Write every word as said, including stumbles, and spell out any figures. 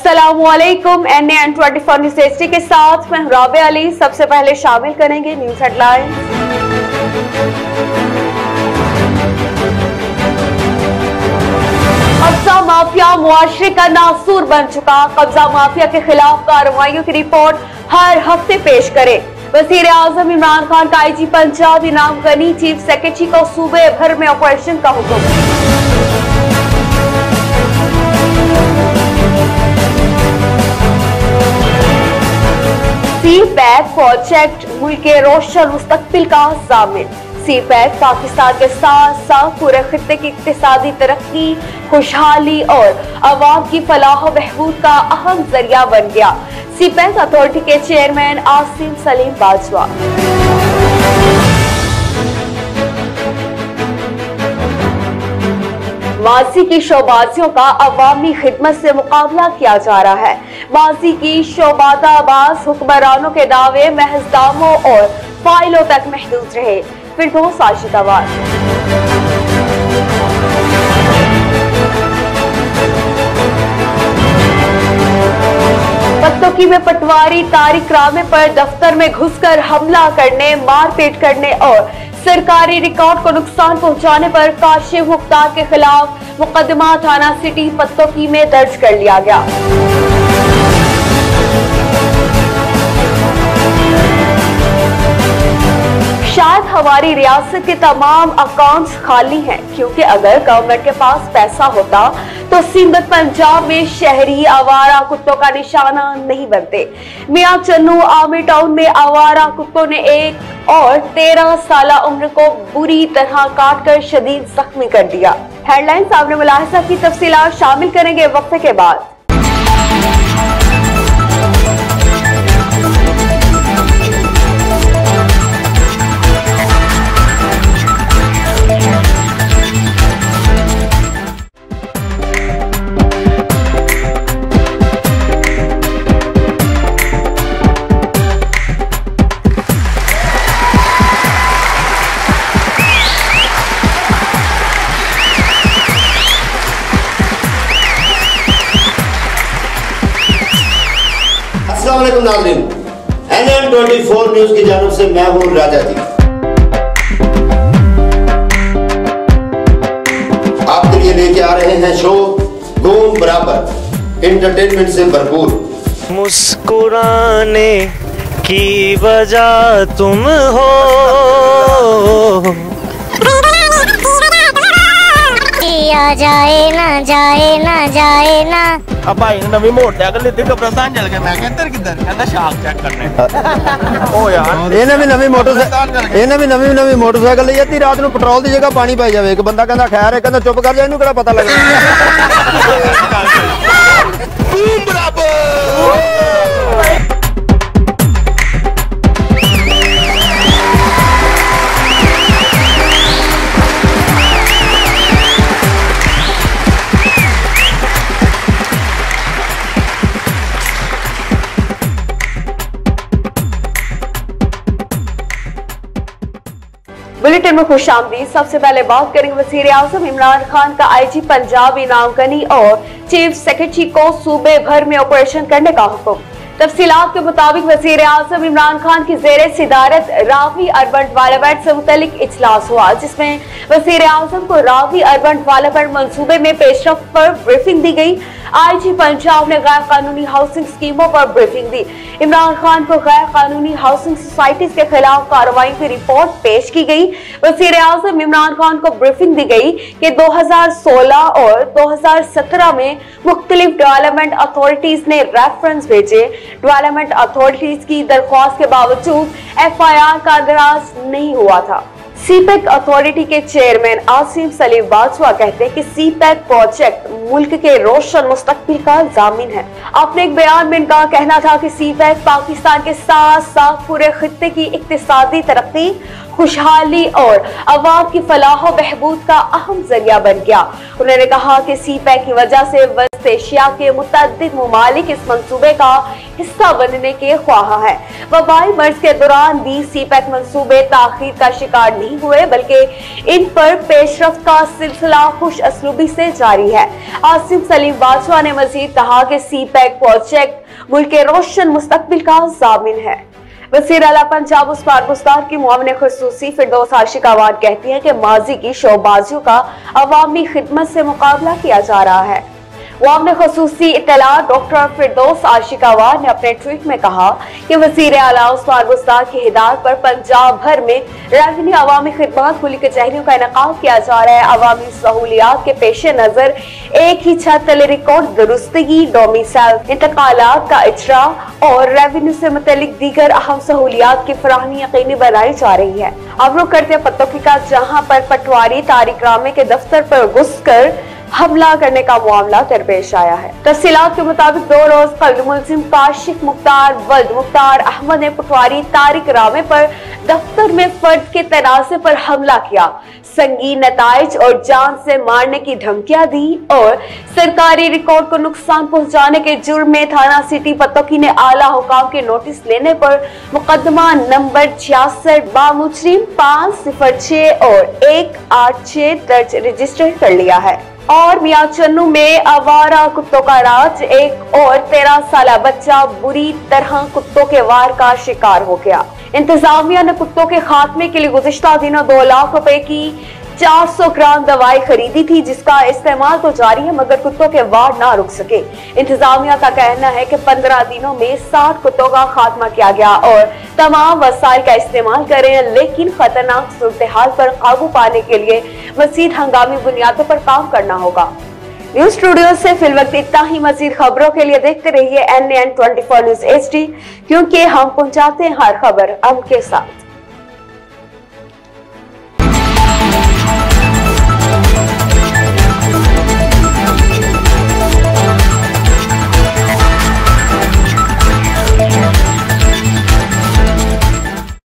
अस्सलामुअलैकुम। N N twenty four news HD के साथ मैं राबे अली। सबसे पहले शामिल करेंगे न्यूज हेडलाइन। कब्जा माफिया मुआशरे का नासूर बन चुका। कब्जा माफिया के खिलाफ कार्रवाइयों की रिपोर्ट हर हफ्ते पेश करें। वजीर आजम इमरान खान का आई जी पंजाब इनाम गनी चीफ सेक्रेटरी को सूबे भर में ऑपरेशन का हुक्म। सी पैक प्रोजेक्ट मुल्क के रोशन मुस्तकबिल का ज़ामिन। सी पैक पाकिस्तान के साथ साथ पूरे खित्ते की इक्तिसादी तरक्की, खुशहाली और अवाम की फलाह बहबूद का अहम जरिया बन गया। सी पैक अथॉरिटी के चेयरमैन आसिम सलीम बाजवा। माजी की शोबाजियों का अवामी खिदमत से मुकाबला किया जा रहा है। माजी की शोबादाबाज हुक्मरानों के दावे महज दामों और फाइलों तक महदूद रहे। फिर दो साजिदाबाद। पत्तोकी में पटवारी तारिक रामे पर दफ्तर में घुसकर हमला करने, मारपीट करने और सरकारी रिकॉर्ड को नुकसान पहुंचाने पर काशिफ मुख्तार के खिलाफ मुकदमा थाना सिटी पत्तोकी में दर्ज कर लिया गया। शायद हमारी रियासत के तमाम अकाउंट्स खाली हैं, क्योंकि अगर गवर्नमेंट के पास पैसा होता तो सिंध पंजाब में शहरी आवारा कुत्तों का निशाना नहीं बनते। मियां चन्नू आर्मी टाउन में आवारा कुत्तों ने एक और तेरह साल उम्र को बुरी तरह काटकर शदीद जख्मी कर दिया। हेडलाइन सामने मुलाहिजा की तफसीलात शामिल करेंगे वक्फे के बाद। नाज़रीन, N N twenty four news की जानिब से मैं हूं राजा जी। आपके लिए लेके आ रहे हैं शो धूम बराबर, एंटरटेनमेंट से भरपूर। मुस्कुराने की वजह तुम हो, आ जाए ना जाए ना जाए ना। अब भाई नवी मोटरसाइकिल लेते कब्रिस्तान चल गए। मैं किधर किधर कहता शाख चेक करने। ओ यार ਇਹਨੇ ਵੀ ਨਵੀਂ ਮੋਟਰਸਾਈਕਲ ਇਹਨੇ ਵੀ ਨਵੀਂ ਨਵੀਂ ਮੋਟਰਸਾਈਕਲ ਲਈ ਆਤੀ। ਰਾਤ ਨੂੰ ਪੈਟਰੋਲ ਦੀ ਜਗ੍ਹਾ ਪਾਣੀ ਪਾਈ ਜਾਵੇ। ਇੱਕ ਬੰਦਾ ਕਹਿੰਦਾ ਖੈਰ ਹੈ, ਕਹਿੰਦਾ ਚੁੱਪ ਕਰ ਜਾ, ਇਹਨੂੰ ਕਿਹੜਾ ਪਤਾ ਲੱਗਦਾ। ਧੂਮ ਬਰਾਬਰ। बुलेटिन में खुश आमदीद। सबसे पहले बात करेंगे वजीर आजम इमरान खान का आई जी पंजाब इनाम गनी और चीफ सेक्रेटरी को सूबे भर में ऑपरेशन करने का हुक्म। तफसीलात के मुताबिक वजीर आजम इमरान खान की जेर सिदारत रावी अर्बन डेवलपमेंट से मुतलिक इजलास हुआ, जिसमें वजीर आजम को रावी अर्बन डेवलपमेंट मंसूबे में पेशरफ पर ब्रीफिंग दी गई। आई जी पंजाब ने गैर कानूनी हाउसिंग स्कीमों पर ब्रीफिंग दी। इमरान खान को गैर कानूनी हाउसिंग सोसाइटीज के खिलाफ कार्रवाई की रिपोर्ट पेश की गई। वजीर आजम इमरान खान को ब्रीफिंग दी गई कि दो हजार सोलह और दो हजार सत्रह में मुख्तलिफ डेवलपमेंट अथॉरिटीज ने रेफरेंस भेजे। डेवलपमेंट अथॉरिटीज की दरख्वास्त के बावजूद एफ आई आर का दराज नहीं हुआ था। सी पैक अथॉरिटी के चेयरमैन आसिम सलीम बाजवा कहते हैं कि सी पैक प्रोजेक्ट मुल्क के रोशन मुस्तकबिल का ज़ामिन है। अपने एक बयान में इनका कहना था कि सी पैक पाकिस्तान के साथ साथ पूरे खित्ते की इक्तिसादी तरक्की, खुशहाली और अवाम की फलाह बहबूद का अहम जरिया बन गया। उन्होंने कहा कि सी पैक की वजह से वेस्ट एशिया के मुतअद्दिद मुमालिक इस मंसूबे का हिस्सा बनने के ख्वाह हैं। वबाई मर्ज के दौरान भी सी पैक मंसूबे ताखीर का शिकार नहीं हुए, बल्कि इन पर पेशरफ्त का सिलसिला खुश असलूबी से जारी है। आसिम सलीम बादशाह ने मजीद कहा कि सी पैक प्रोजेक्ट मुल्क के रोशन मुस्तकबिल का जामिन है। वज़ीर आला पंजाब उस्मान बुज़दार की मुआविन खुसूसी फिरदौस आशिक आवान कहती है कि माजी की शोबाजियों का अवामी खिदमत से मुकाबला किया जा रहा है। मुआविन खुसूसी इत्तला डॉक्टर फिरदौस आशिक आवान ने अपने ट्वीट में कहा कि वज़ीर आला उस्मान बुज़दार की हिदायत पर पंजाब भर में रेवेन्यू अवामी खिदमत खुली कचहरियों का इनेकाद किया जा रहा है। अवामी सहूलियात के पेश नजर एक ही छत तले रिकॉर्ड दुरुस्तगी, डोमिसाइल इंतकालात का इजरा और रेवेन्यू से मुतल्लिक दीगर अहम सहूलियात की फराहमी यकीनी बनाई जा रही है। अब रुक करते पत्तों का, जहाँ पर पटवारी तारिक रामे के दफ्तर पर घुस कर हमला करने का मामला दरपेश आया है। तफसीलात के मुताबिक दो रोज कबल मुलजिम काशिफ मुख्तार वल्द मुख्तार अहमद ने पटवारी तारिक रामे पर दफ्तर में फर्द के तनाज़े पर हमला किया, संगीन नताइज और जान से मारने की धमकियां दी और सरकारी रिकॉर्ड को नुकसान पहुंचाने के जुर्म में थाना सिटी पतोकी ने आला हुकाम के नोटिस लेने पर मुकदमा नंबर छियासठ बामुजरिम पाँच सिफर छह और एक आठ छह दर्ज रजिस्टर कर लिया है। और मियां चन्नू में आवारा कुत्तों का राज, एक और तेरह साल बच्चा बुरी तरह कुत्तों के वार का शिकार हो गया। इंतजामिया ने कुत्तों के खात्मे के लिए गुज़िश्ता दिनों दो लाख रुपए की चार सौ ग्राम दवाई खरीदी थी, जिसका इस्तेमाल तो जारी है मगर कुत्तों के वार ना रुक सके। इंतजामिया का कहना है कि पंद्रह दिनों में साठ कुत्तों का खात्मा किया गया और तमाम वसाइल का इस्तेमाल करें, लेकिन खतरनाक सूरत हाल पर काबू पाने के लिए मजीद हंगामी बुनियादों पर काम करना होगा। न्यूज स्टूडियो से फिल वक्त इतना ही। मजीद खबरों के लिए देखते रहिए N N twenty four news H D, क्योंकि हम पहुंचाते हैं हर खबर हम के साथ।